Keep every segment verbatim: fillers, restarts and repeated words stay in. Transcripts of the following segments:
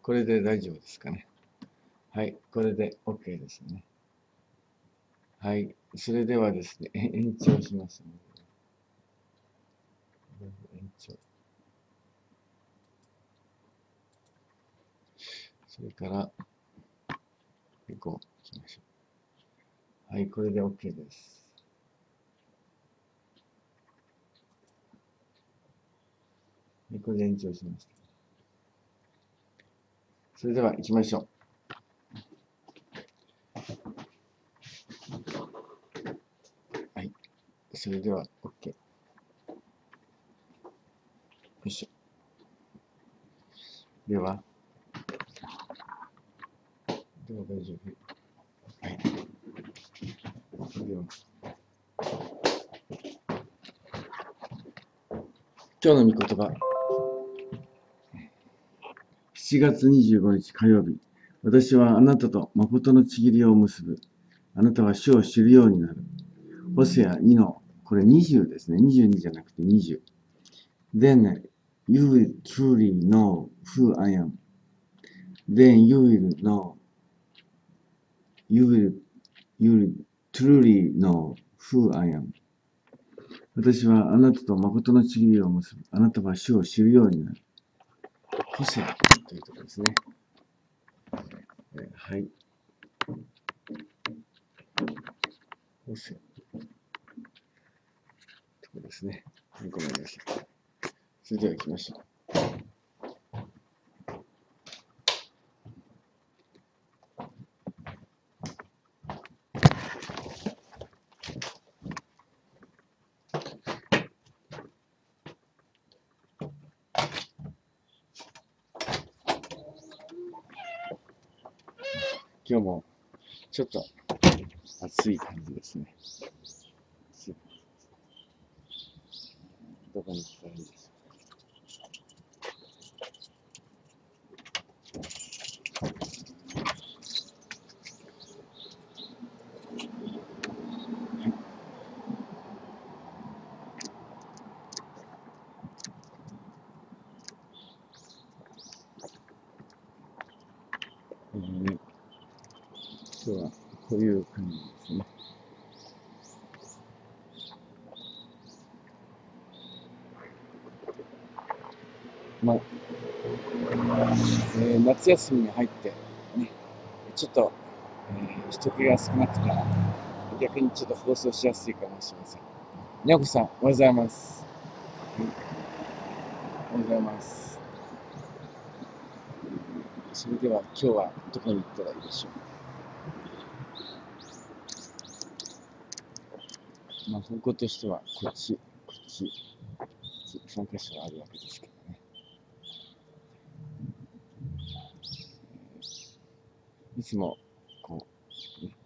これで大丈夫ですかね。はい、これで OK ですね。はい、それではですね、延長しますね。延長。それから、こう、いきましょう。はい、これで OK です。はい、これで延長しました。それでは行きましょう。はい、それでは OK。よいしょ。では、では大丈夫。はい。では、今日の御言葉。しちがつにじゅうごにち火曜日。私はあなたと誠の契りを結ぶ。あなたは主を知るようになる。ホセアにの、これにじゅうですね。にじゅうにじゃなくてにじゅう。Then you will truly know who I am. Then you will know, you will, you will truly know who I am. 私はあなたと誠の契りを結ぶ。あなたは主を知るようになる。ホセアというところですね。はい。ホセア。ところですね。ごめんなさい。それでは行きましょう。今日もちょっと暑い感じですね。どこに行ったらいいですか。えー、今日はこういう感じですね。まあ、えー、夏休みに入って、ね、ちょっと、えー、人気が少なくて、逆にちょっと放送しやすいかもしれません。にゃこさん、おはようございます。はい、おはようございます。それでは今日はどこに行ったらいいでしょう。まあ、方向としてはこっち、こっち、さんかしょあるわけですけどね。いつも、こう、ね、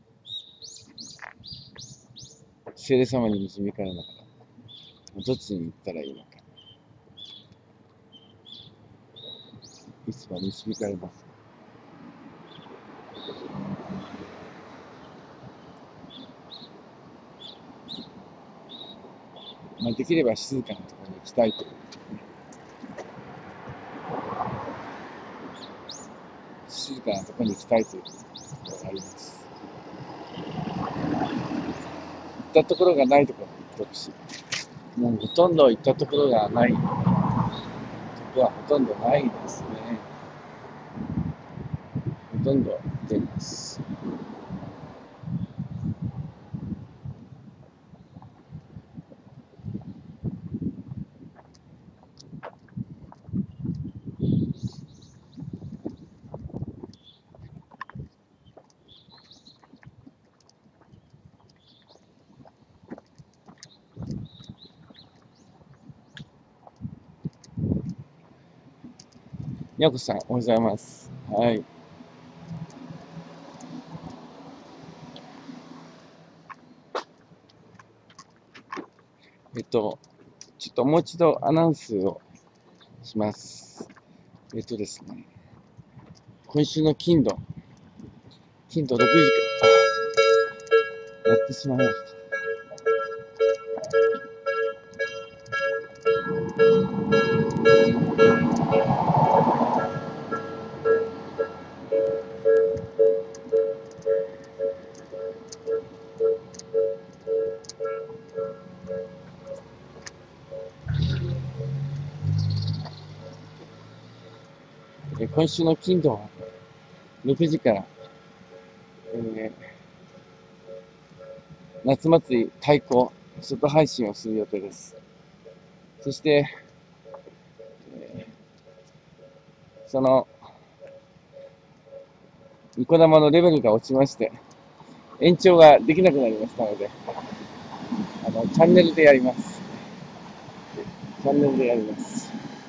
聖霊様に導かれながら、どっちに行ったらいいのか。いつも導かれます。まあ、できれば静かなところに行きたいという、ね、静かなところに行きたいということがあります。行ったところがないところに行ってほしい。もうほとんど行ったところがないところはほとんどないですね。ほとんど行っています。にゃこさん、おはようございます。はい。えっと、ちょっともう一度アナウンスをします。えっとですね、今週の金土、金土ろくじかん、やってしまいました。 え今週の金土はろくじから、えー夏祭り対抗外配信をする予定です。そして、えーその、ニコ生のレベルが落ちまして、延長ができなくなりましたので、あの、チャンネルでやります。チャンネルでやります。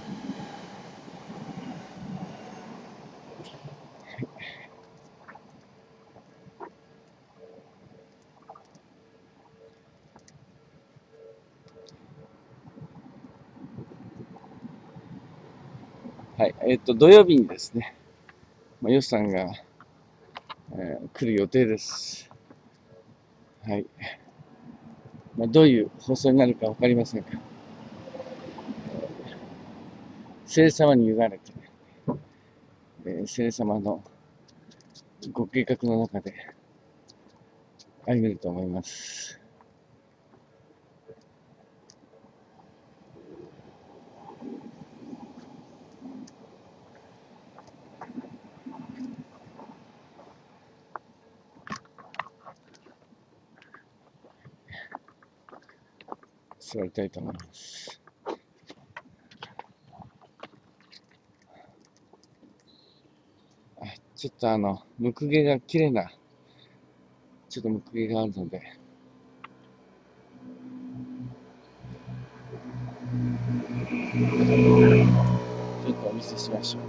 はい。えっと、土曜日にですね、まあ、ヨシさんが、えー来る予定です。はい。まあ、どういう放送になるかわかりませんが、聖様に委ねて、えー聖様のご計画の中で歩めると思います。座りたいと思います。あ、ちょっとあの、むくげが綺麗な、ちょっとむくげがあるので、ちょっとお見せしましょう。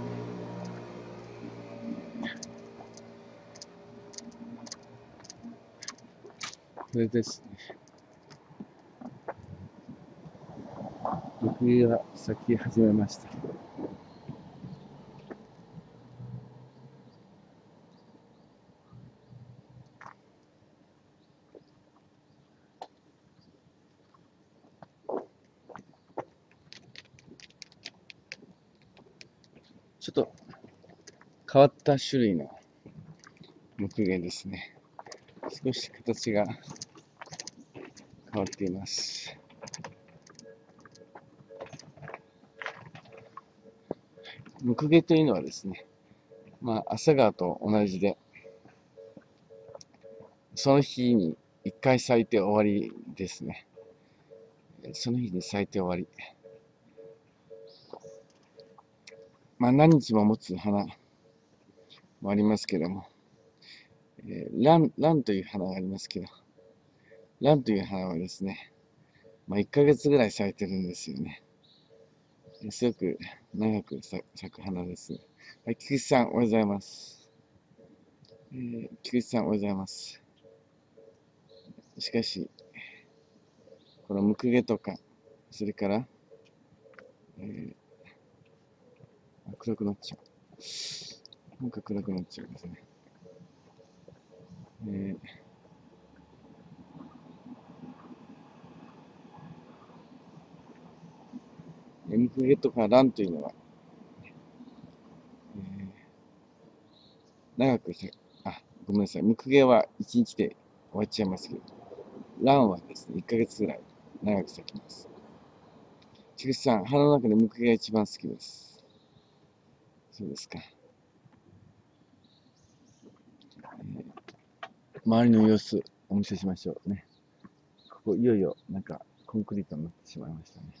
これですね。むくげが咲き始めました。ちょっと変わった種類のむくげですね。少し形が変わっています。むくげというのはですね、まあ、朝顔と同じで、その日に一回咲いて終わりですね。その日に咲いて終わり。まあ、何日も持つ花もありますけども、えー、ラン、ランという花がありますけど、ランという花はですね、まあ、いっかげつぐらい咲いてるんですよね。すごく長く咲く花です。はい、菊池さん、おはようございます。えー、菊池さん、おはようございます。しかし、このムクゲとか、それから、えー、暗くなっちゃう。なんか暗くなっちゃうんですね。えー、ムクゲとかランというのは、えー、長く咲く、あ、ごめんなさい。ムクゲはいちにちで終わっちゃいますけど、ランはですね、いっかげつぐらい長く咲きます。菊池さん、花の中でムクゲが一番好きです。そうですか。えー周りの様子お見せしましょうね。ここいよいよなんかコンクリートになってしまいましたね。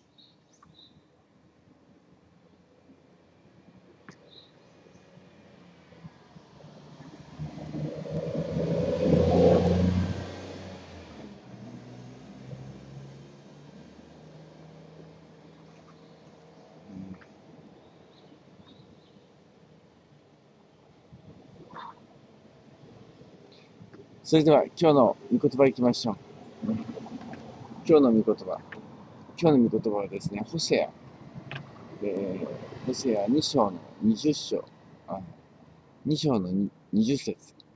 それでは今日の御言葉いきましょう。今日の御言葉。今日の御言葉はですね、ホセア、えー、ホセアに章のにじゅっ章、あに章のにじゅっ節。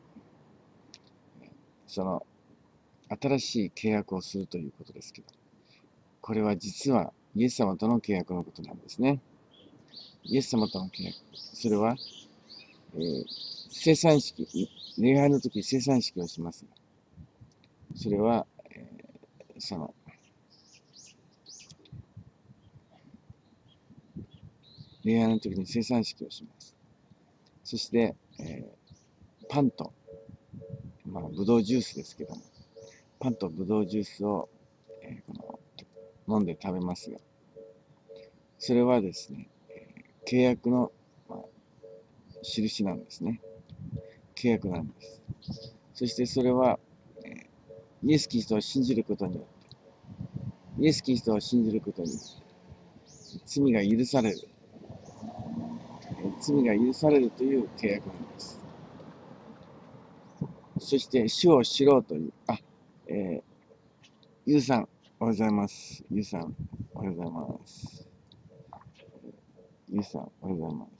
その新しい契約をするということですけど、これは実はイエス様との契約のことなんですね。イエス様との契約。それは、えー、生産式、礼拝の時生産式をします。それは、えー、その、 礼拝の時に生産式をします。そして、えー、パンと、まあ、ブドウジュースですけども、パンとブドウジュースを、えー、この飲んで食べますが、それはですね、えー、契約の、まあ、印なんですね。契約なんです。そしてそれは、えー、イエス・キリストを信じることによって、イエス・キリストを信じることによって、罪が許される、えー、罪が許されるという契約なんです。そして、主を知ろうという、あ、えー、ゆうさん、おはようございます。ゆうさん、おはようございます。ゆうさん、おはようございます。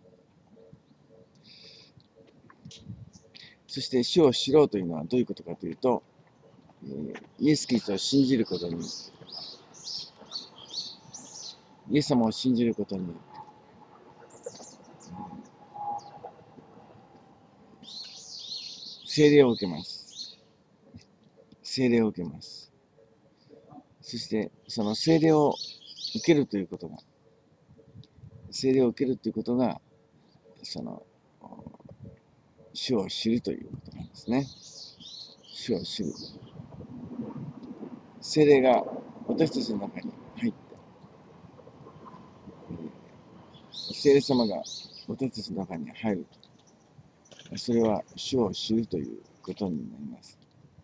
そして、主を知ろうというのはどういうことかというと、えー、イエス・キリストを信じることに、イエス様を信じることに、聖霊を受けます。聖霊を受けます。そして、その聖霊を受けるということが、聖霊を受けるということが、その、主を知るということなんですね。主を知る。聖霊が私たちの中に入って、聖霊様が私たちの中に入ると、それは主を知るということになります。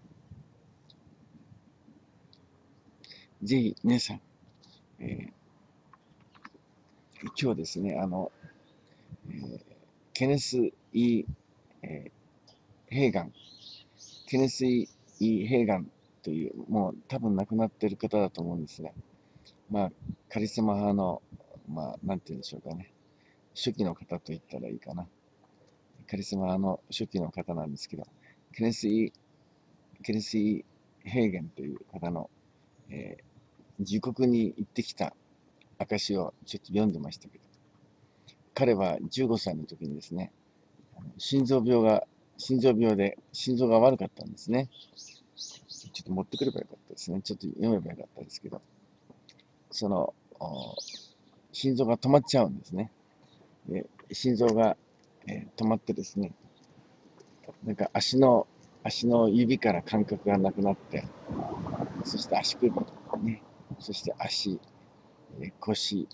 ぜひ皆さん、えー、今日ですね、あの、えー、ケネス・イー、えー、ヘーガン、ケネス・イー・ヘーガンという、もう多分亡くなっている方だと思うんですが、まあ、カリスマ派の、まあ、なんて言うんでしょうかね、初期の方と言ったらいいかな。カリスマ派の初期の方なんですけど、ケネス・イー、ケネス・イー・ヘーゲンという方の、えー、自国に行ってきた証をちょっと読んでましたけど、彼はじゅうごさいの時にですね、心臓病が、心臓病で心臓が悪かったんですね。ちょっと持ってくればよかったですね。ちょっと読めばよかったですけど、その、心臓が止まっちゃうんですね。で心臓が、えー、止まってですね、なんか足の、足の指から感覚がなくなって、そして足首、ね、そして足、えー、腰、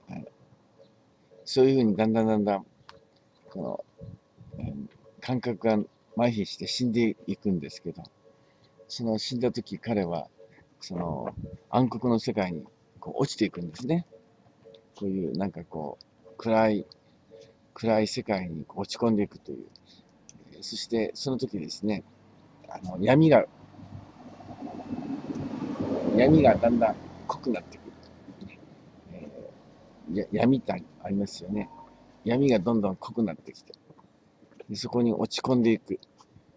そういうふうにだんだんだんだん、この、えー、感覚が麻痺して死んでいくんですけど、その死んだ時彼は、その暗黒の世界にこう落ちていくんですね。こういうなんかこう、暗い、暗い世界に落ち込んでいくという。そしてその時ですね、あの闇が、闇がだんだん濃くなってくる。えー、や闇ってありますよね。闇がどんどん濃くなってきて、でそこに落ち込んでいく。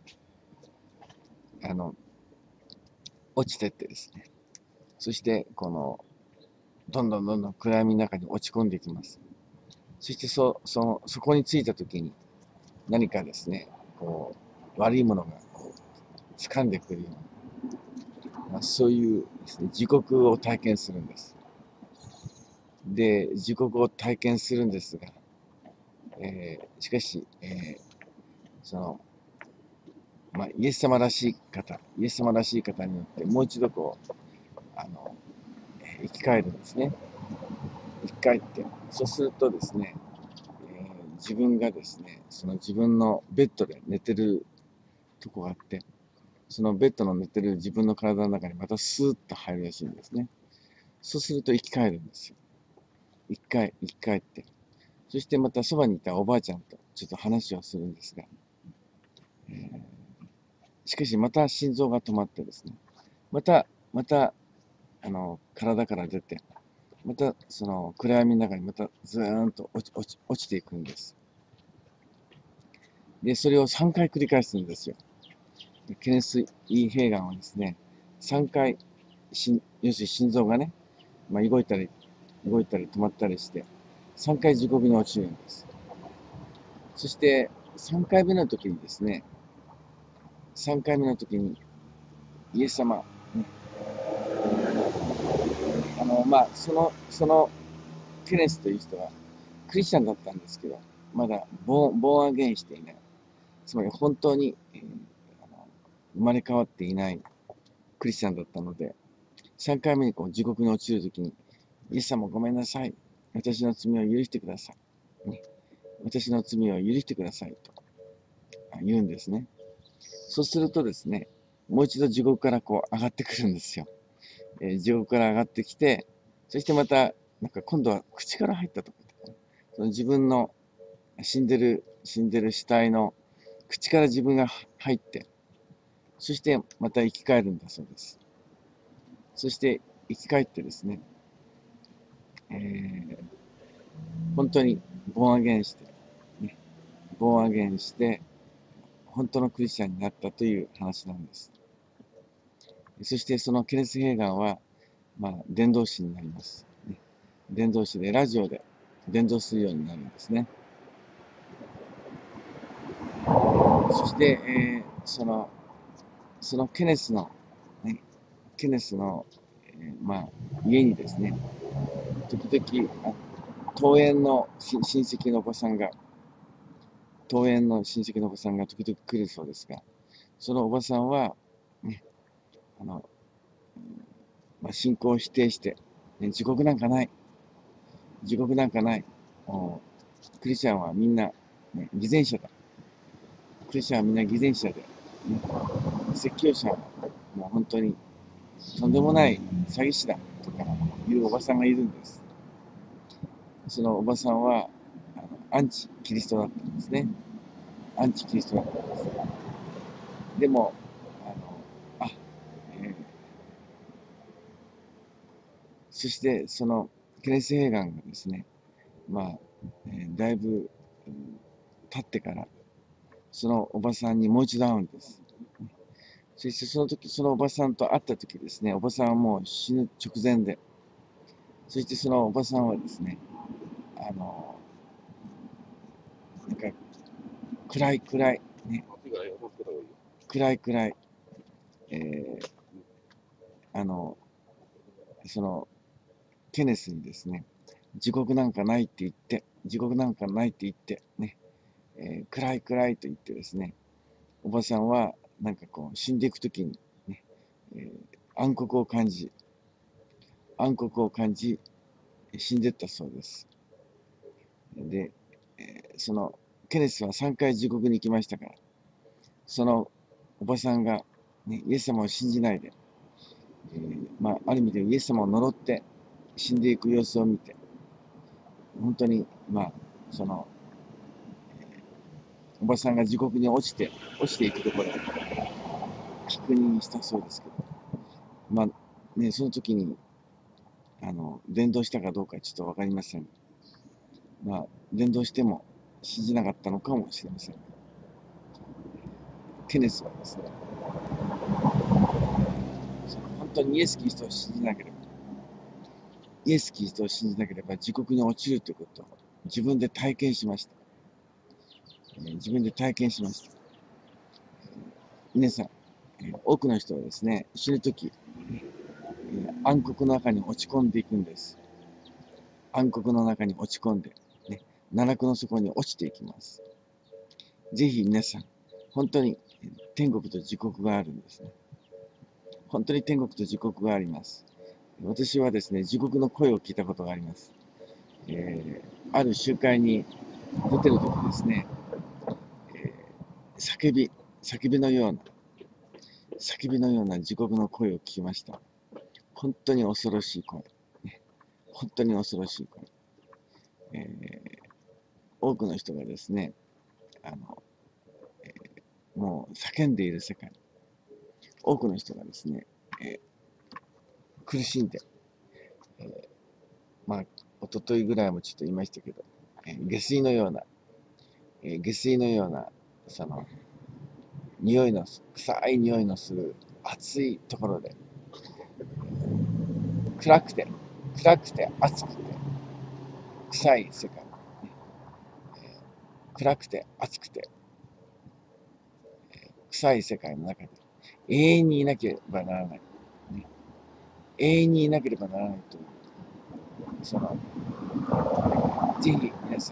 あの、落ちてってですね。そして、この、どんどんどんどん暗闇の中に落ち込んでいきます。そしてそ、その、そこに着いたときに、何かですね、こう、悪いものがこう掴んでくるような、まあ、そういうですね、地獄を体験するんです。で、地獄を体験するんですが、えー、しかし、えー、その、まあ、イエス様らしい方、イエス様らしい方によって、もう一度こう、あの、えー生き返るんですね。生き返って、そうするとですね、えー自分がですね、その自分のベッドで寝てるとこがあって、そのベッドの寝てる自分の体の中にまたスーッと入るらしいんですね。そうすると生き返るんですよ。一回、生き返って。そしてまたそばにいたおばあちゃんとちょっと話をするんですが、えー、しかしまた心臓が止まってですね、また、また、あの、体から出て、またその暗闇の中にまたずーんと落ち、落ち、落ちていくんです。で、それをさんかい繰り返すんですよ。ケネス・イー・ヘーガンはですね、さんかい、しん要するに心臓がね、まあ、動いたり、動いたり止まったりして、さんかい地獄に落ちるんです。そして、さんかいめの時にですね、さんかいめの時に、イエス様、ね、あの、まあ、その、その、ケネスという人は、 クリスチャンだったんですけど、まだボーン、ボーンアゲインしていない。つまり本当に、えーあの生まれ変わっていないクリスチャンだったので、さんかいめにこう地獄に落ちるときに、イエス様ごめんなさい。私の罪を許してください。ね、私の罪を許してくださいと言うんですね。そうするとですね、もう一度地獄からこう上がってくるんですよ。えー、地獄から上がってきて、そしてまた、なんか今度は口から入ったとか、その自分の死んでる、死んでる死体の口から自分が入って、そしてまた生き返るんだそうです。そして生き返ってですね、えー、本当にボーンアゲンして、ね、ボーンアゲンして、本当のクリスチャンになったという話なんです。そしてそのケネス・ヘーガンは、まあ、伝道師になります。ね、伝道師でラジオで伝道するようになるんですね。そして、えー、その、そのケネスの、ね、ケネスの、えー、まあ、家にですね、時々、あ登園の親戚のおばさんが、登園の親戚のおばさんが時々来るそうですが、そのおばさんは、ね、あの、まあ、信仰を否定して、ね、地獄なんかない。地獄なんかない。クリスチャンはみんな、ね、偽善者だ。クリスチャンはみんな偽善者で、ね、説教者はもう本当にとんでもない詐欺師だとかいうおばさんがいるんです。そのおばさんはあのアンチキリストだったんですね。アンチキリストだったんです。でも、あの、あ、えー、そしてそのケネス・ヘーガンがですね、まあ、えー、だいぶ、うん、経ってから、そのおばさんにもう一度会うんです。そしてその時、そのおばさんと会った時ですね、おばさんはもう死ぬ直前で、そしてそのおばさんはですね、あの、なんか、暗い暗い、ね、暗い暗い、えー、あの、その、ケネスにですね、地獄なんかないって言って、地獄なんかないって言って、ね、えー、暗い暗いと言ってですね、おばさんは、なんかこう、死んでいくときに、ね、えー、暗黒を感じ、暗黒を感じ、死んでったそうです。で、えー、その、ケネスはさんかい地獄に行きましたから、そのおばさんが、ね、イエス様を信じないで、えー、まあ、ある意味でイエス様を呪って死んでいく様子を見て、本当に、まあ、その、おばさんが地獄に落ちて、落ちていくところを確認したそうですけど、まあ、ね、その時に、あの、伝道したかどうかちょっとわかりません。まあ、伝道しても信じなかったのかもしれません。ケネスはですね、その本当にイエス・キリストを信じなければ、イエス・キリストを信じなければ地獄に落ちるということを自分で体験しました。自分で体験しました。皆さん、多くの人はですね、死ぬとき、暗黒の中に落ち込んでいくんです。暗黒の中に落ち込んで、ね、奈落の底に落ちていきます。ぜひ皆さん、本当に天国と地獄があるんですね。本当に天国と地獄があります。私はですね、地獄の声を聞いたことがあります。えー、ある集会に出てるときですね、えー、叫び、叫びのような、叫びのような地獄の声を聞きました。本当に恐ろしい声。ね、本当に恐ろしい声。えー、多くの人がですね、あの、えー、もう叫んでいる世界。多くの人がですね、えー、苦しんで、えー、まあ、一昨日ぐらいもちょっと言いましたけど、えー、下水のような、えー、下水のような、その、匂いの、臭い匂いのする暑いところで、暗くて、暗くて暑くて、臭い世界。暗くて暑くて、臭い世界の中で、永遠にいなければならない。ね、永遠にいなければならないという、その、ぜひ皆さん、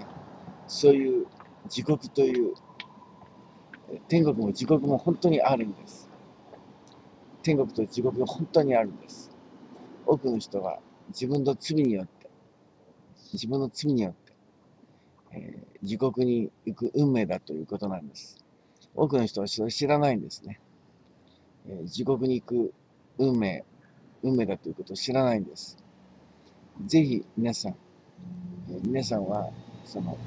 そういう地獄という、天国も地獄も本当にあるんです。天国と地獄が本当にあるんです。多くの人は自分の罪によって、自分の罪によって、えー、地獄に行く運命だということなんです。多くの人はそれ知らないんですね。えー、地獄に行く運命、運命だということを知らないんです。ぜひ皆さん、えー、皆さんはその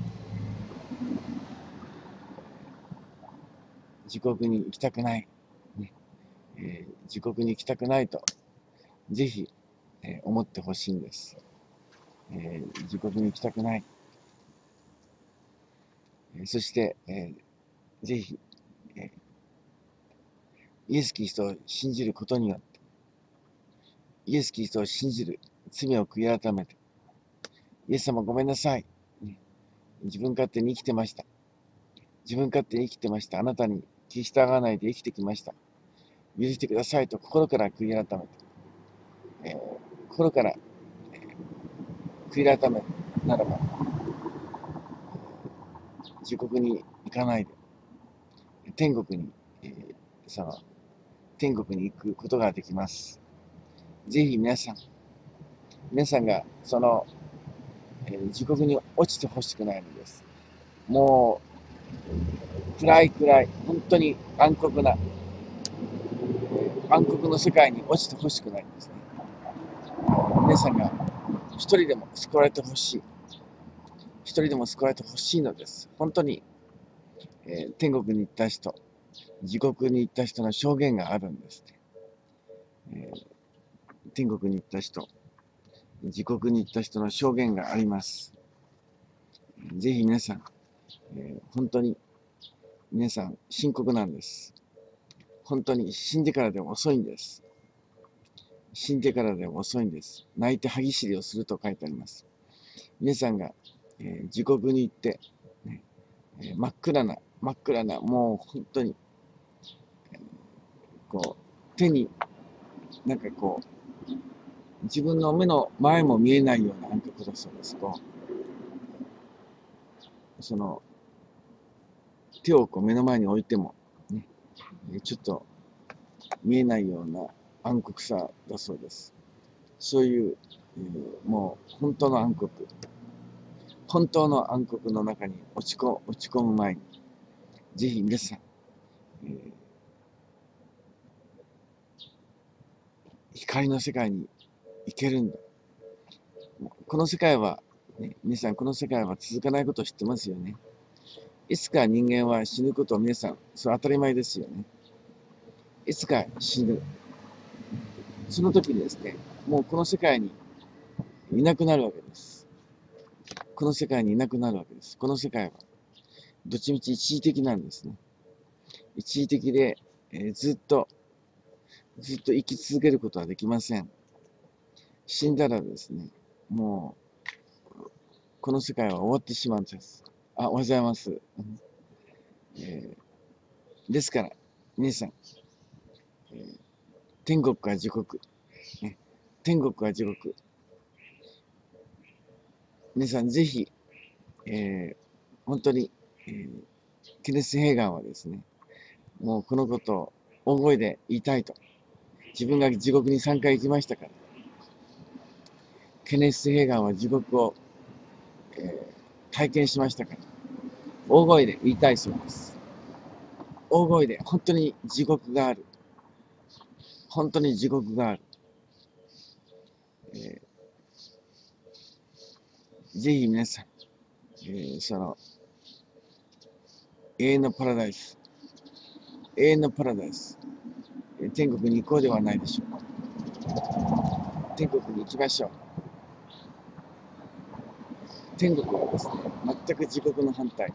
地獄に行きたくない、ねえー、地獄に行きたくないとぜひ、えー、思ってほしいんです。えー、地獄に行きたくない。えー、そして、えー、ぜひ、えー、イエス・キリストを信じることによって、イエス・キリストを信じる、罪を悔い改めて、イエス様ごめんなさい。自分勝手に生きてました。自分勝手に生きてました。あなたに気従わないで生きてきました。許してくださいと心から悔い改めて、えー、心から、えー、悔い改めならば、地獄に行かないで、天国に、えー、その、天国に行くことができます。ぜひ皆さん、皆さんがその、えー、地獄に落ちてほしくないのです。もう、暗い暗い、本当に暗黒な、暗黒の世界に落ちてほしくないんですね。皆さんが一人でも救われてほしい。一人でも救われてほしいのです。本当に、えー、天国に行った人、地獄に行った人の証言があるんですね。えー、天国に行った人、地獄に行った人の証言があります。ぜひ皆さん、えー、本当に皆さん深刻なんです。本当に死んでからでも遅いんです。死んでからでも遅いんです。泣いて歯ぎしりをすると書いてあります。皆さんが、えー、地獄に行って、ねえー、真っ暗な、真っ暗な、もう本当に、えー、こう、手に、なんかこう、自分の目の前も見えないような暗黒だそうです。こう、その、手をこう目の前に置いても、ね、ちょっと見えないような暗黒さだそうです。そういう、えー、もう本当の暗黒、本当の暗黒の中に落ちこ落ち込む前に、ぜひ皆さん、えー、光の世界に行けるんだ。この世界は、ね、皆さんこの世界は続かないことを知ってますよね。いつか人間は死ぬことを皆さん、それは当たり前ですよね。いつか死ぬ。その時にですね、もうこの世界にいなくなるわけです。この世界にいなくなるわけです。この世界は、どっちみち一時的なんですね。一時的で、えー、ずっと、ずっと生き続けることはできません。死んだらですね、もう、この世界は終わってしまうんです。あ、おはようございます。えー、ですから、皆さん、えー、天国か地獄、ね、天国か地獄、皆さんぜひ、えー、本当に、えー、ケネス・ヘーガンはですね、もうこのことを大声で言いたいと。自分が地獄にさんかい行きましたから。ケネス・ヘーガンは地獄を、えー、体験しましたから。大声で言いたいそうです。大声で本当に地獄がある。本当に地獄がある。えー、ぜひ皆さん、えー、その、永遠のパラダイス、永遠のパラダイス、えー、天国に行こうではないでしょうか。天国に行きましょう。天国はですね、全く地獄の反対。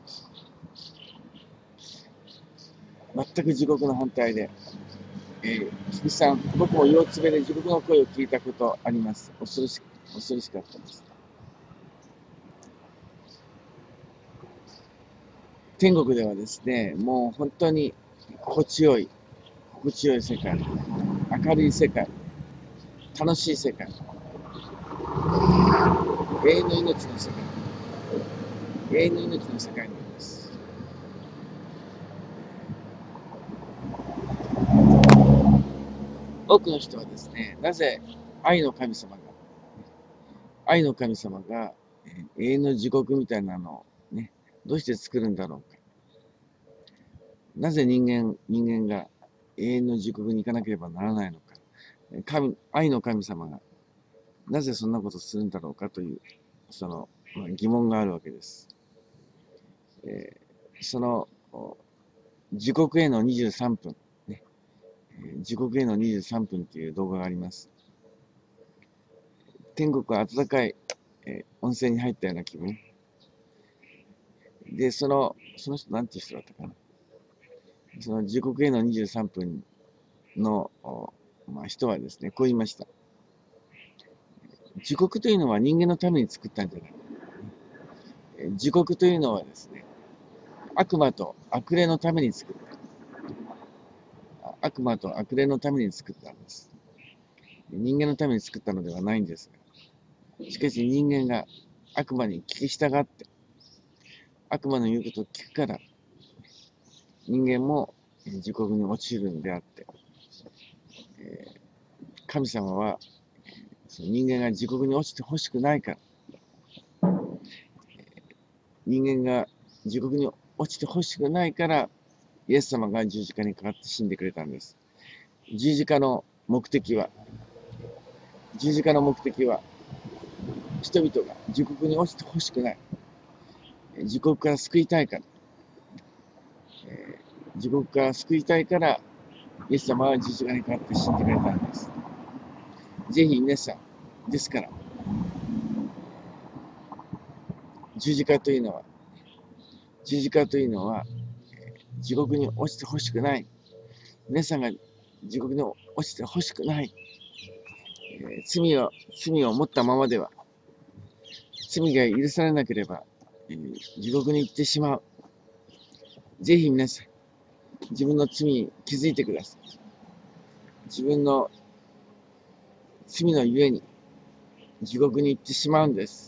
全く地獄の反対で、えー、菊池さん、僕も腰つべで地獄の声を聞いたことあります。恐ろし恐ろしかったです。天国ではですね、もう本当に心地よい、心地よい世界、明るい世界、楽しい世界、永遠の命の世界、 永遠の命の世界にいます。多くの人はですね、なぜ愛の神様が、愛の神様が、えー永遠の地獄みたいなのをね、どうして作るんだろうか。なぜ人間、人間が永遠の地獄に行かなければならないのか。神、愛の神様がなぜそんなことをするんだろうかという、その、まあ、疑問があるわけです。えーその、地獄へのにじゅうさんぷん、ね、えー地獄へのにじゅうさんぷんという動画があります。天国は暖かい、えー温泉に入ったような気分。で、その、その人、なんていう人だったかな。その地獄へのにじゅうさんぷんの、まあ、人はですね、こう言いました。地獄というのは人間のために作ったんじゃない。えー地獄というのはですね、悪魔と悪霊のために作った。悪魔と悪霊のために作ったんです。人間のために作ったのではないんですが、しかし人間が悪魔に聞き従って、悪魔の言うことを聞くから、人間も地獄に落ちるんであって、えー神様はその人間が地獄に落ちてほしくないから、人間が地獄に落ちてほしくないから、イエス様が十字架にかかって死んでくれたんです。十字架の目的は、十字架の目的は、人々が地獄に落ちてほしくない。地獄から救いたいから。えー地獄から救いたいから、イエス様は十字架にかかって死んでくれたんです。ぜひ皆さん、ですから、十字架というのは、十字架というのは、地獄に落ちてほしくない。皆さんが地獄に落ちてほしくない。えー罪を、罪を持ったままでは、罪が許されなければ、えー地獄に行ってしまう。ぜひ皆さん、自分の罪に気づいてください。自分の罪のゆえに地獄に行ってしまうんです。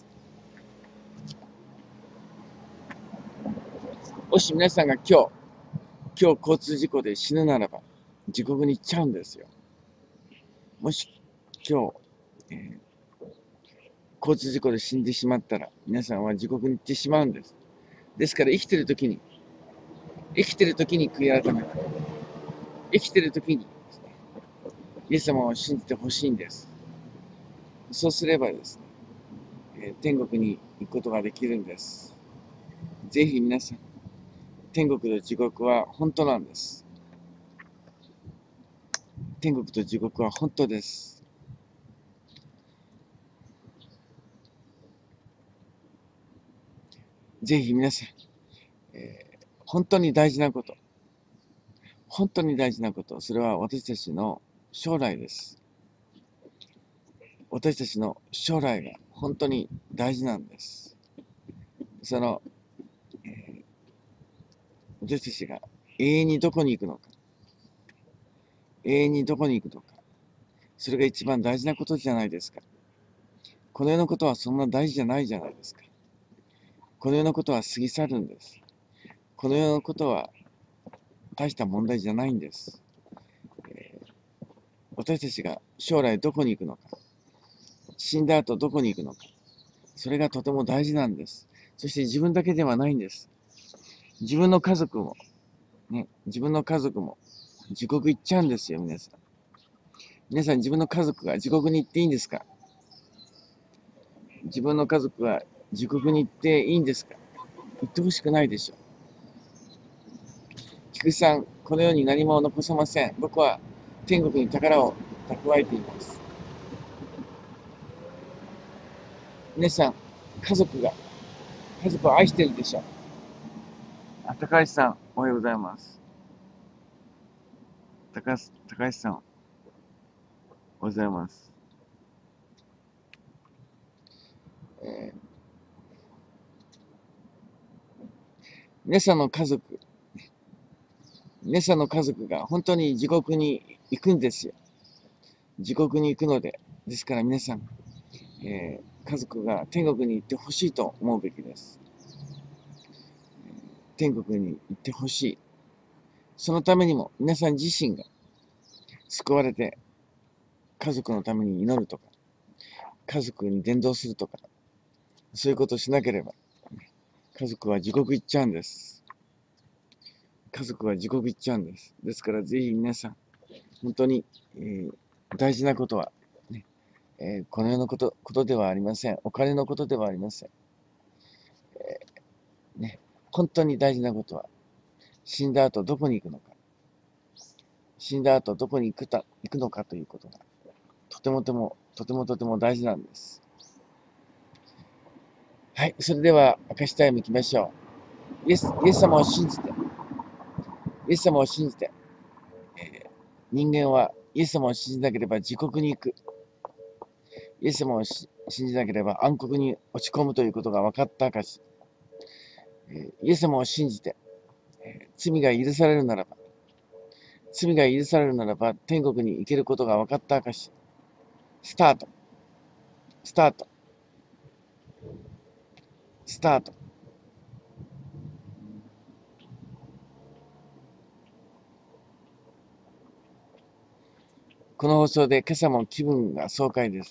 もし皆さんが今日、今日交通事故で死ぬならば、地獄に行っちゃうんですよ。もし今日、えー交通事故で死んでしまったら、皆さんは地獄に行ってしまうんです。ですから生きてる時に、生きてる時に悔い改めて、生きてる時にですね、イエス様を信じてほしいんです。そうすればですね、えー天国に行くことができるんです。ぜひ皆さん、天国と地獄は本当なんです。天国と地獄は本当です。ぜひ皆さん、えー本当に大事なこと、本当に大事なこと、それは私たちの将来です。私たちの将来が本当に大事なんです。その、えー私たちが永遠にどこに行くのか、永遠にどこに行くのか、それが一番大事なことじゃないですか。この世のことはそんな大事じゃないじゃないですか。この世のことは過ぎ去るんです。この世のことは大した問題じゃないんです。えー私たちが将来どこに行くのか、死んだ後どこに行くのか、それがとても大事なんです。そして自分だけではないんです。自分の家族も、ね、自分の家族も地獄行っちゃうんですよ、皆さん。皆さん自分の家族が地獄に行っていいんですか？自分の家族は地獄に行っていいんですか？行ってほしくないでしょ。菊池さん、この世に何も残せません。僕は天国に宝を蓄えています。皆さん、家族が、家族を愛してるでしょう。あ、高橋さん、おはようございます。高橋、高橋さん、おはようございます。えー皆さんの家族、皆さんの家族が本当に地獄に行くんですよ。地獄に行くので、ですから皆さん、えー家族が天国に行ってほしいと思うべきです。 天国に行ってほしい。そのためにも皆さん自身が救われて家族のために祈るとか、家族に伝道するとか、そういうことをしなければ、家族は地獄行っちゃうんです。家族は地獄行っちゃうんです。ですからぜひ皆さん、本当に、えー大事なことは、ねえーこの世のこと、ことではありません。お金のことではありません。ね、本当に大事なことは、死んだ後どこに行くのか。死んだ後どこに行くた行くのかということが、とてもとても、とてもとても大事なんです。はい、それでは、明かしタイム行きましょう。イエス、イエス様を信じて、イエス様を信じて、えー人間はイエス様を信じなければ地獄に行く。イエス様を信じなければ暗黒に落ち込むということが分かった証。えーイエス様を信じて、えー罪が許されるならば、罪が許されるならば天国に行けることが分かった証。スタート、スタート、スタート。この放送で今朝も気分が爽快です。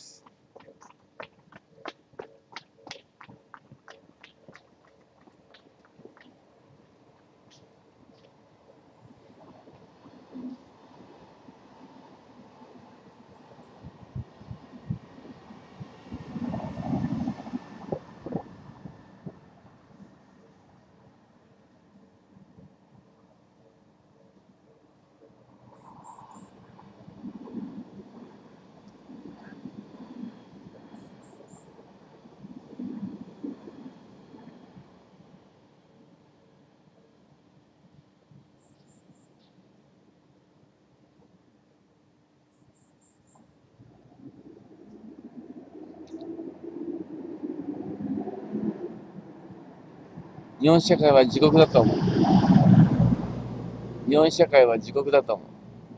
日本社会は地獄だと思う。日本社会は地獄だと思う。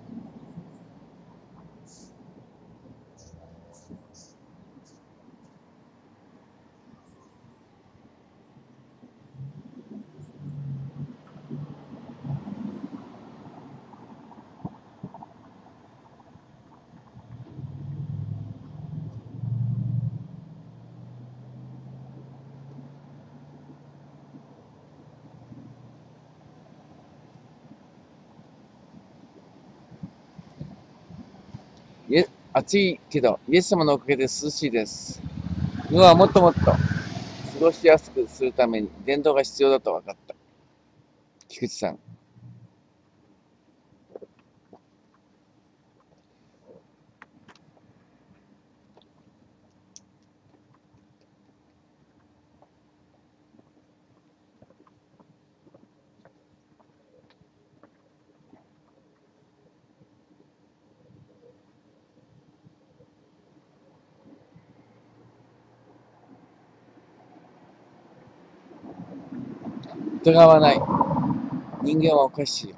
いえ、暑いけど、イエス様のおかげで涼しいです。日本はもっともっと過ごしやすくするために伝道が必要だと分かった。菊池さん。疑わない。人間はおかしいよ。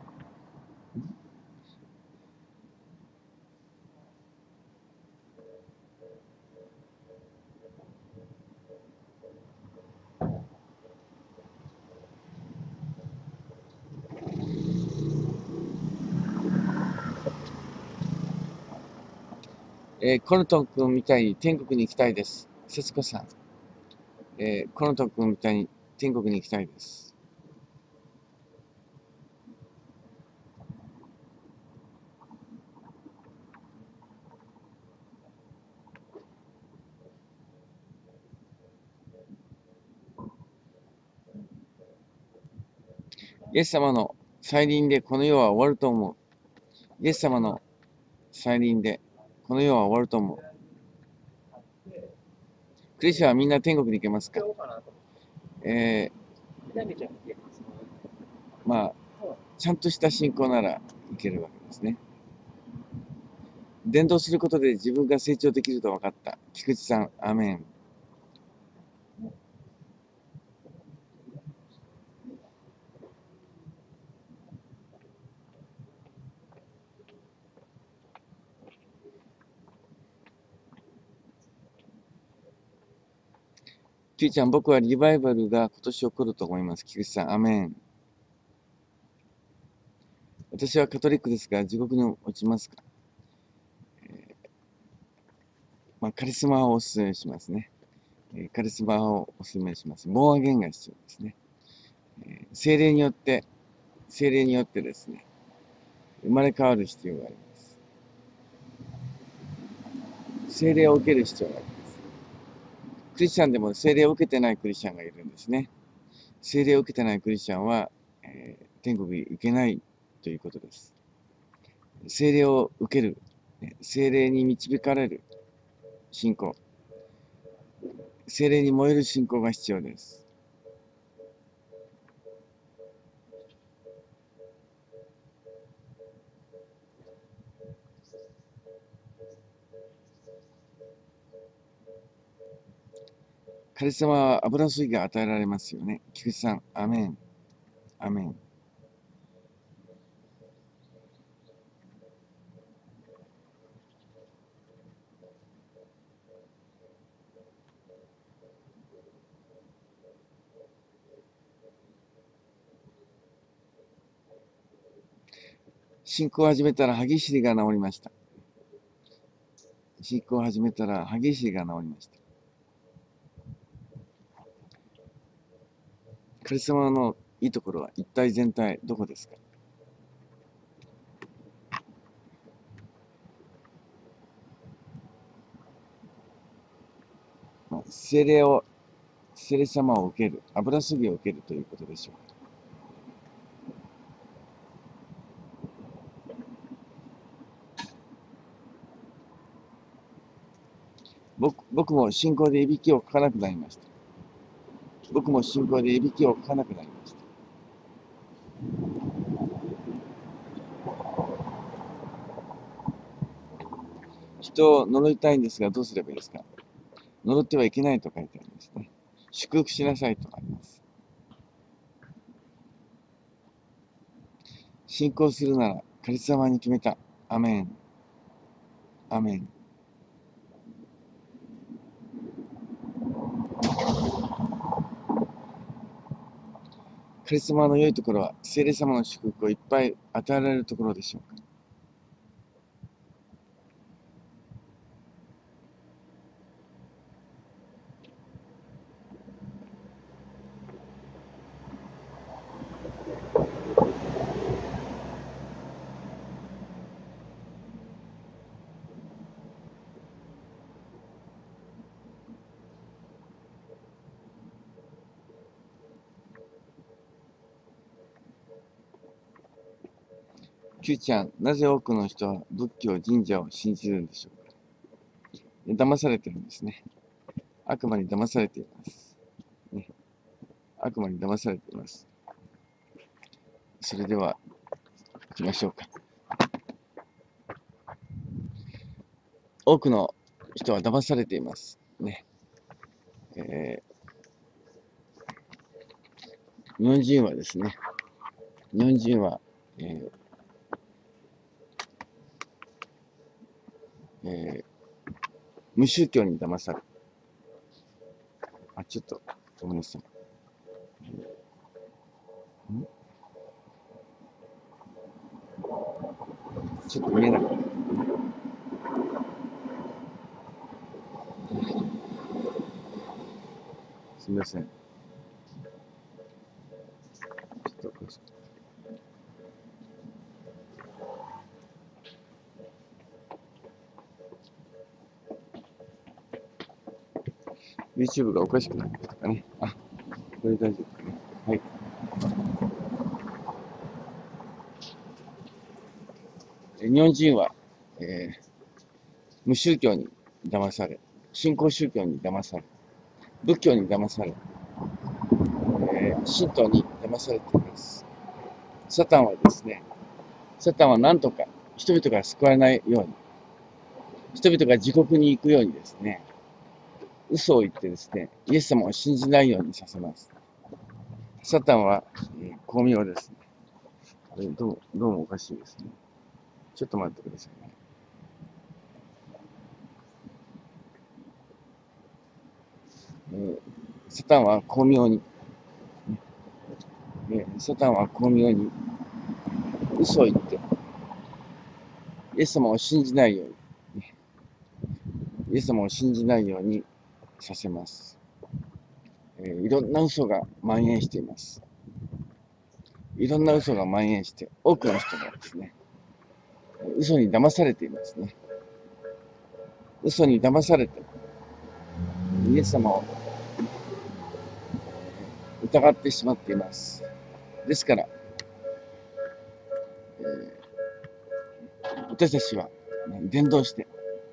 えーコルトン君みたいに天国に行きたいです。節子さん。えーコルトン君みたいに天国に行きたいです。イエス様の再臨でこの世は終わると思う。イエス様の再臨でこの世は終わると思う。クリスチャンはみんな天国に行けますか？えー、まあ、ちゃんとした信仰ならいけるわけですね。伝道することで自分が成長できると分かった。菊池さん、アメン。キューちゃん、僕はリバイバルが今年起こると思います。菊池さん、アメン。 私はカトリックですが、地獄に落ちますか？えーまあ、カリスマをお勧めしますね。えーカリスマをお勧めします。ボーンアゲインが必要ですね。えー精霊によって、精霊によってですね、生まれ変わる必要があります。聖霊を受ける必要があります。クリスチャンでも聖霊を受けてないクリスチャンがいるんですね。聖霊を受けてないクリスチャンは、えー天国に行けないということです。聖霊を受ける、聖霊に導かれる信仰、聖霊に燃える信仰が必要です。カリスマは油注ぎが与えられますよね。菊池さん、アメン、アメン。信仰を始めたら歯ぎしりが治りました。信仰を始めたら歯ぎしりが治りました。カリスマのいいところは一体全体どこですか？まあ、聖霊を、聖霊様を受ける、油注ぎを受けるということでしょうか。僕僕も信仰でいびきをかかなくなりました。僕も信仰でいびきをかかなくなりました。人を呪いたいんですが、どうすればいいですか？呪ってはいけないと書いてありますね。祝福しなさいとあります。信仰するなら、カリスマに決めた。アメン。アメン。カリスマの良いところは、聖霊様の祝福をいっぱい与えられるところでしょうか。Q ちゃん、なぜ多くの人は仏教、神社を信じるんでしょうか。騙されてるんですね。悪魔に騙されています。ね、悪魔に騙されています。それでは、行きましょうか。多くの人は騙されています。ね。えー、日本人はですね、日本人は、えーえー、無宗教に騙される。あ、ちょっと、ごめんなさい。んちょっと見えなかった。すみません。ちょっと、YouTube がおかしくなりましたかね。あ、これ大丈夫かね。はい。日本人は、えー、無宗教に騙され、新興宗教に騙され、仏教に騙され、えー、神道に騙されています。サタンはですね、サタンは何とか人々が救われないように、人々が地獄に行くようにですね、嘘を言ってですね、イエス様を信じないようにさせます。サタンは、えー、巧妙ですね。これどう、どうもおかしいですね。ちょっと待ってくださいね。えー、サタンは巧妙に、ね、サタンは巧妙に、 嘘を言って、イエス様を信じないように、イエス様を信じないようにさせます。えー、いろんな嘘が蔓延しています。いろんな嘘が蔓延して、多くの人がですね、嘘に騙されていますね。嘘に騙されて、イエス様を疑ってしまっています。ですから、えー、私たちは、ね、伝道して、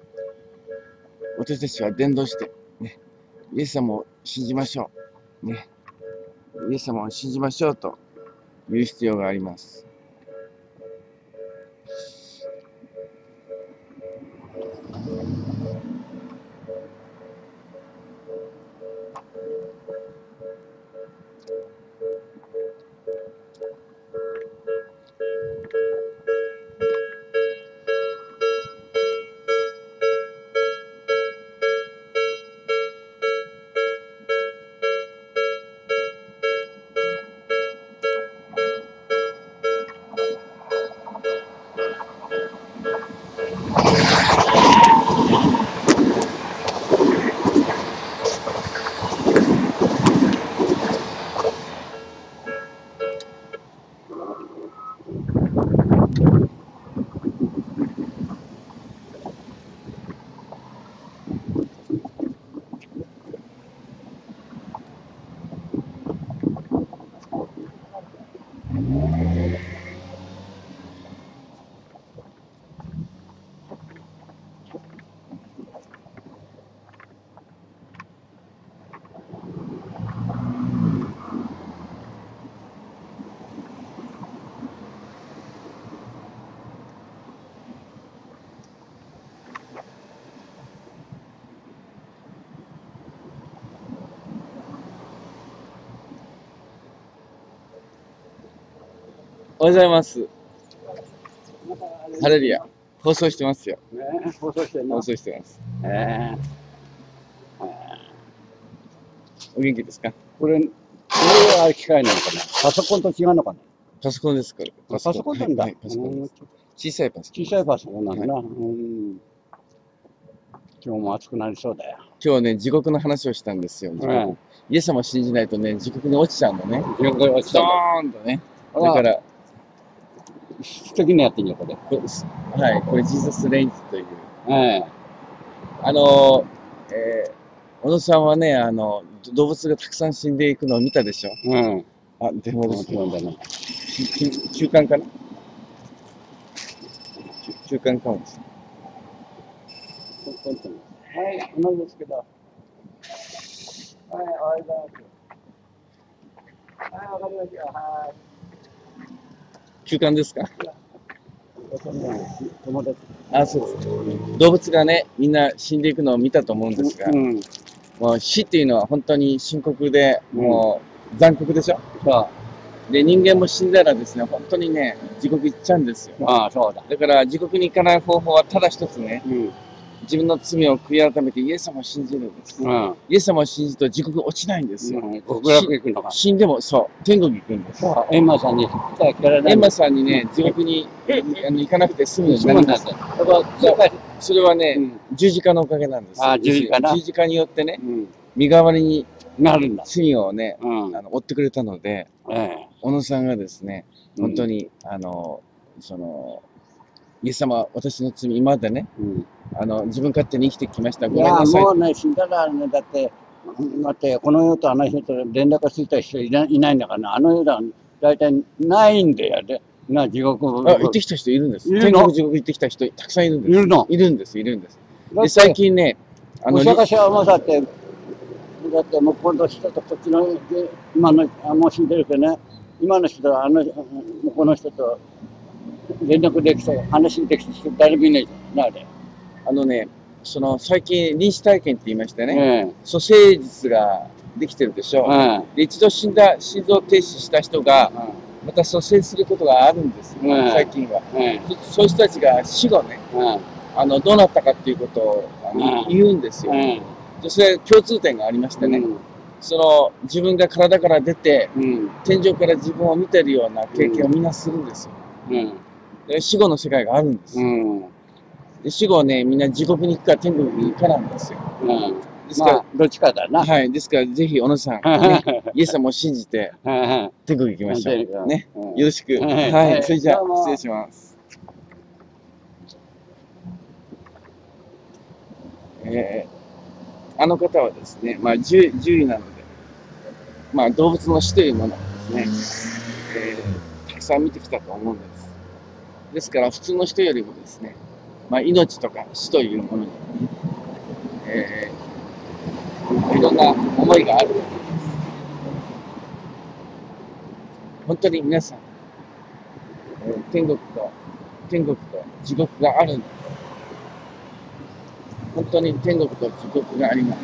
私たちは伝道して、ね、イエス様を信じましょう。ね、イエス様を信じましょうという必要があります。おはようございます。ハレルヤ。放送してますよ。 ね、放送してるの。 放送してます。 えー、 お元気ですか？ これ、これは機械なのかな？パソコンと違うのかな？ パソコンですから。 パソコンなんだ。 はいはい、パソコンです。小さいパソコン。 小さいパソコンなんだな。 はい、 うん。今日も暑くなりそうだよ。 今日ね、地獄の話をしたんですよ。うん、イエス様を信じないとね、地獄に落ちちゃうのね。 地獄に落ちちゃう。 ドーンとね。だから、 素敵なやってんよ、これ。 はい、これ、ジーザスレインズという。 はい。 あの、えー、小野さんはね、あの、動物がたくさん死んでいくのを見たでしょ。 うん。 あ、電話ですね。 だね。 中間かな中間かもしれない。 はい、同じですけど。はい、おはようございます。はい、わかりました。はい。 中間ですか？ 友達。 あ、そうです。動物がね、みんな死んでいくのを見たと思うんですが、うん、もう死っていうのは本当に深刻で、もう残酷でしょ。そう。で、人間も死んだらですね、本当にね、地獄行っちゃうんですよ。 ああ、そうだ。 だから地獄に行かない方法はただ一つね、うん、自分の罪を悔い改めてイエス様を信じるんです。うん、イエス様を信じると地獄落ちないんですよ。うん、極楽行くのか。死んでも、そう、天国行くんです。 エンマさんに、 エンマさんにね、地獄に行かなくて済むようになります。だからそれはね、うん、十字架のおかげなんです。 あ、十字架な。 十字架によってね、うん、身代わりになるんだ。 罪をね、うん、あの負ってくれたので、ええ、小野さんがですね、本当に、うん、あの、その、イエス様、私の罪、今までね、うん、あの、自分勝手に生きてきました。ごめんなさい。 いや、もうね、死んだらね、だって、だって、この世とあの人と連絡ついた人いないいないんだから、あの世は大体ないんだよね。な、地獄。 あ、行ってきた人いるんです。天国地獄行ってきた人、たくさんいるんです。 いるの？ いるんです、いるんです。で、最近ね、 あの、お釈迦様もだって、だって向こうの人とこっちの、今の、もう死んでるけどね、今の人とあの、向こうの人と連絡できた、話できた人、誰もいないじゃん、なあれ。 あのね、その最近、臨死体験って言いましてね、蘇生術ができてるでしょう。うん、で一度死んだ、心臓停止した人が、また蘇生することがあるんですよ、うん、最近は、うん。そういう人たちが死後ね、うん、あのどうなったかっていうことをあの、うん、言うんですよ。うんでそれは共通点がありましてね、うん、その自分が体から出て、うん、天井から自分を見てるような経験をみんなするんですよ。 うんで死後の世界があるんです。 うんで死後ね、みんな地獄に行くか天国に行くかなんですよ。 うんですから、 まあどっちかだな。 はい、ですからぜひ小野さん、ね、イエス様を信じて天国行きましょう。ね、 うんよろしく。 はいはい、それじゃあどうも失礼します。えー、あの方はですね、まあ獣医なので、まあ動物の死というものをですね、えー、たくさん見てきたと思うんです。ですから普通の人よりもですね、まあ命とか死というものに、えー、いろんな思いがある。本当に皆さん、えー、天国と天国と地獄があるんです。本当に天国と地獄があります。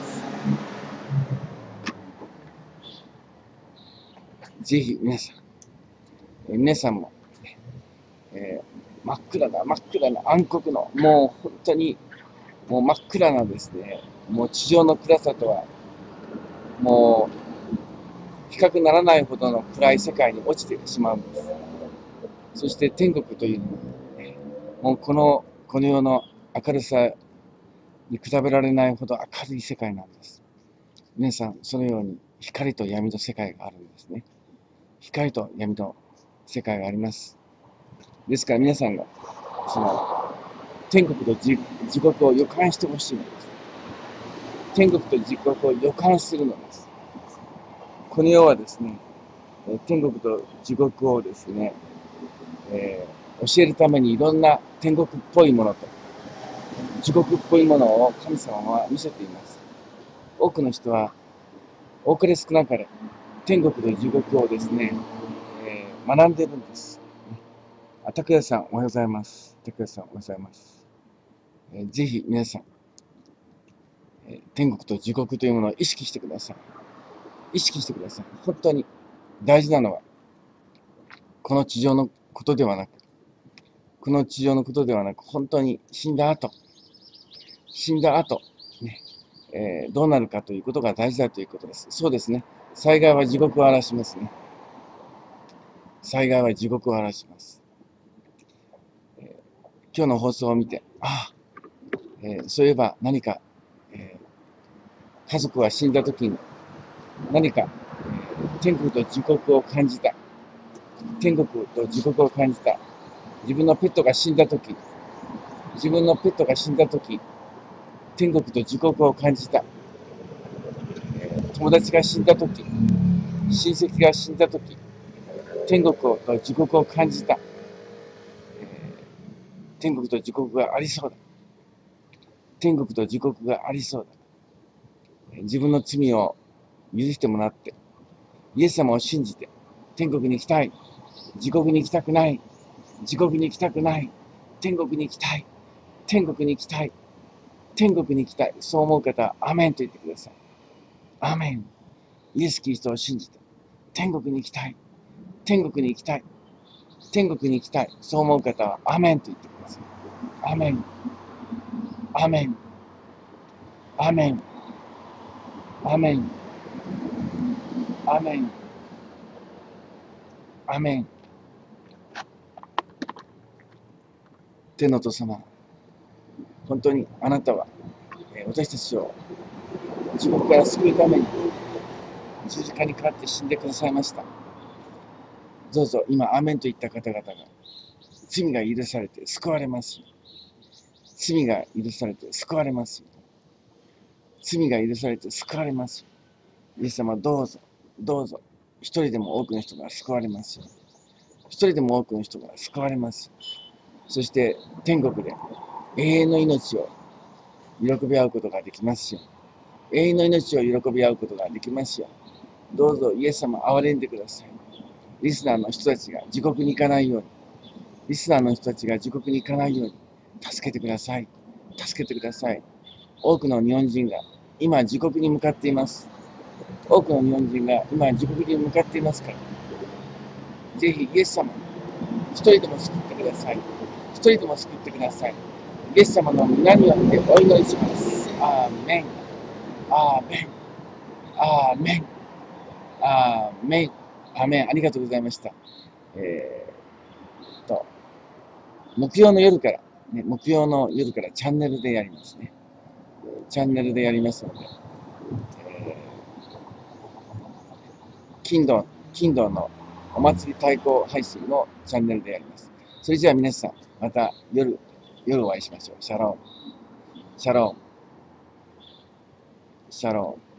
ぜひ皆さん、えー、皆さんも、えー、真っ暗な真っ暗な暗黒の、もう本当にもう真っ暗なですね、もう地上の暗さとはもう比較ならないほどの暗い世界に落ちてしまうんです。そして天国というのは、ね、もうこのこの世の明るさに比べられないほど明るい世界なんです。皆さん、そのように光と闇の世界があるんですね。光と闇の世界があります。ですから皆さんが、その、天国と地獄を予感してほしいのです。天国と地獄を予感するのです。この世はですね、天国と地獄をですね、えー、教えるためにいろんな天国っぽいものと地獄っぽいものを神様は見せています。多くの人は多かれ少なかれ天国と地獄をですね、えー、学んでいるんです。あ、拓也さんおはようございます。拓也さんおはようございます。えー、ぜひ皆さん、えー、天国と地獄というものを意識してください。意識してください。本当に大事なのはこの地上のことではなく、この地上のことではなく、本当に死んだ後、死んだ後、ね、えー、どうなるかということが大事だということです。そうですね。災害は地獄を荒らしますね。災害は地獄を荒らします。えー、今日の放送を見て、ああ、えー、そういえば何か、えー、家族は死んだ時に何か、えー、天国と地獄を感じた。天国と地獄を感じた。自分のペットが死んだ時、自分のペットが死んだ時、天国と地獄を感じた。えー、友達が死んだ時、親戚が死んだ時、天国と地獄を感じた。えー、天国と地獄がありそうだ。天国と地獄がありそうだ。自分の罪を許してもらって、イエス様を信じて、天国に行きたい。地獄に行きたくない。地獄に行きたくない。天国に行きたい。天国に行きたい。天国に行きたい。そう思う方は、アメンと言ってください。アメン。イエス・キリストを信じて、天国に行きたい。天国に行きたい。天国に行きたい。そう思う方は、アメンと言ってください。アメン。アメン。アメン。アメン。アメン。アメン。天のお父様、本当にあなたは、えー、私たちを地獄から救うために十字架にかかって死んでくださいました。どうぞ今、アーメンと言った方々が罪が許されて救われます。罪が許されて救われます。罪が許されて救われます。イエス様、どうぞ、どうぞ、一人でも多くの人が救われます。一人でも多くの人が救われます。そして天国で永遠の命を喜び合うことができますよ。永遠の命を喜び合うことができますよ。どうぞイエス様、憐れんでください。リスナーの人たちが地獄に行かないように、リスナーの人たちが地獄に行かないように助けてください。助けてください。多くの日本人が今地獄に向かっています。多くの日本人が今地獄に向かっていますから、ぜひイエス様、一人でも救ってください。一人でも救ってください。イエス様の皆によってお祈りします。アーメン。アーメン。アーメン。アーメン。アーメン。ありがとうございました。えー、と木曜の夜から、ね、木曜の夜からチャンネルでやりますね。チャンネルでやりますので、えー、金土、金土のお祭り対抗配信のチャンネルでやります。それじゃあ皆さん、また夜、夜お会いしましょう。シャローン。シャローン。シャローン。